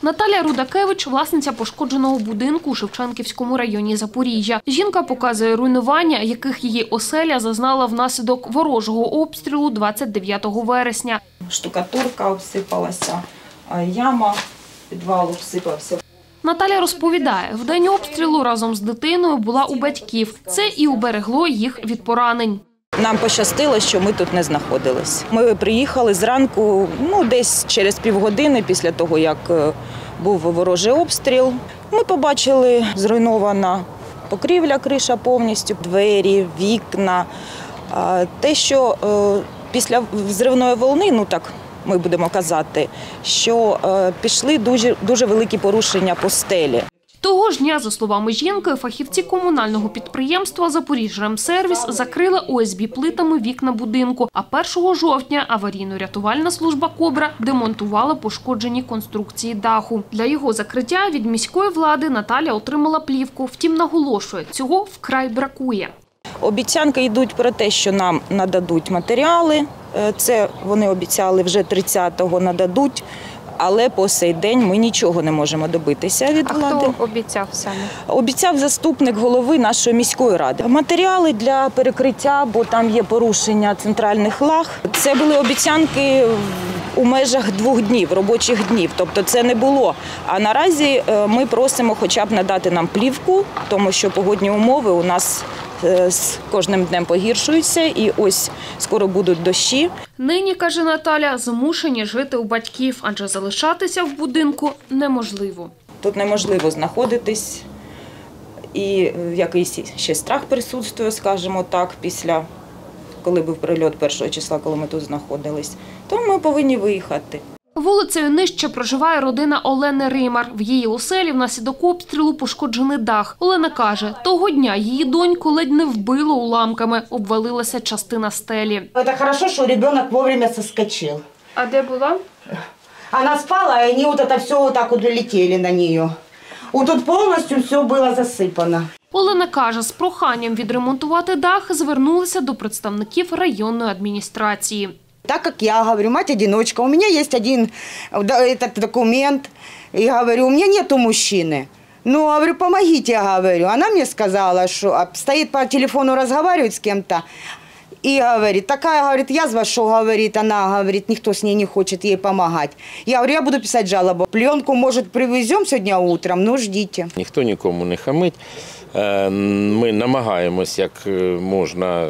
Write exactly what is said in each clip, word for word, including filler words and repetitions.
Наталя Рудакевич – власниця пошкодженого будинку у Шевченківському районі Запоріжжя. Жінка показує руйнування, яких її оселя зазнала внаслідок ворожого обстрілу двадцять дев'ятого вересня. Штукатурка обсипалася, яма підвалу обсипався. Наталя розповідає, в день обстрілу разом з дитиною була у батьків. Це і уберегло їх від поранень. Нам пощастило, що ми тут не знаходились. Ми приїхали зранку, ну, десь через півгодини після того, як був ворожий обстріл. Ми побачили зруйнована покрівля, криша повністю, двері, вікна. Те, що після взривної волни, ну так ми будемо казати, що пішли дуже, дуже великі порушення по стелі. Того ж дня, за словами жінки, фахівці комунального підприємства «Запоріжремсервіс» закрили о ес бі плитами вікна будинку, а першого жовтня аварійно-рятувальна служба «Кобра» демонтувала пошкоджені конструкції даху. Для його закриття від міської влади Наталя отримала плівку, втім наголошує, цього вкрай бракує. Обіцянки йдуть про те, що нам нададуть матеріали, це вони обіцяли вже тридцятого нададуть. Але по сей день ми нічого не можемо добитися від влади. А хто обіцяв саме? Обіцяв заступник голови нашої міської ради. Матеріали для перекриття, бо там є порушення центральних лаг. Це були обіцянки у межах двох днів, робочих днів. Тобто це не було. А наразі ми просимо хоча б надати нам плівку, тому що погодні умови у нас з кожним днем погіршуються, і ось скоро будуть дощі. Нині, каже Наталя, змушені жити у батьків, адже залишатися в будинку неможливо. Тут неможливо знаходитись, і якийсь ще страх присутствує, скажімо так, після, коли був прильот першого числа, коли ми тут знаходились. Тому ми повинні виїхати. Вулицею нижче проживає родина Олени Римар. В її оселі внаслідок обстрілу пошкоджений дах. Олена каже, того дня її доньку ледь не вбило уламками, обвалилася частина стелі. Це добре, що дитина вовремя соскочив. А де була? Вона спала, і вони вот це все вот так вот летіли на неї. Тут повністю все було засипано. Олена каже, з проханням відремонтувати дах звернулися до представників районної адміністрації. Так как я говорю, мать-одиночка, у меня есть один этот документ, и говорю, у меня нету мужчины. Ну, говорю, помогите, говорю. Она мне сказала, что стоит по телефону, разговаривает с кем-то, и говорит, такая, говорит, язва, что, говорит, она, говорит, никто с ней не хочет ей помогать. Я говорю, я буду писать жалобу. Пленку, может, привезем сегодня утром, но ждите. Ніхто нікому не хамить. Ми намагаємось, як можна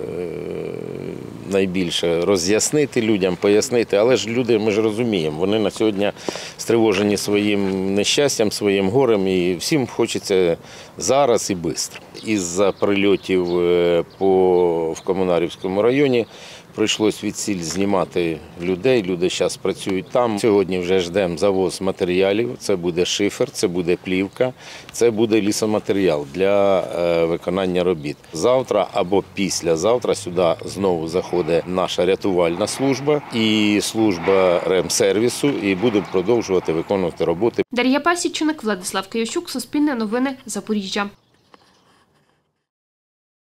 найбільше роз'яснити людям, пояснити, але ж люди, ми ж розуміємо, вони на сьогодні стривожені своїм нещастям, своїм горем, і всім хочеться зараз і швидко. Із-за прильотів по, в Комунарівському районі прийшлось відсіль знімати людей, люди зараз працюють там. Сьогодні вже ждемо завоз матеріалів, це буде шифер, це буде плівка, це буде лісоматеріал для виконання робіт. Завтра або післязавтра сюди знову заходить наша рятувальна служба і служба ремсервісу, і будемо продовжувати виконувати роботи. Дар'я Пасічник, Владислав Киящук, Суспільне новини, Запоріжжя.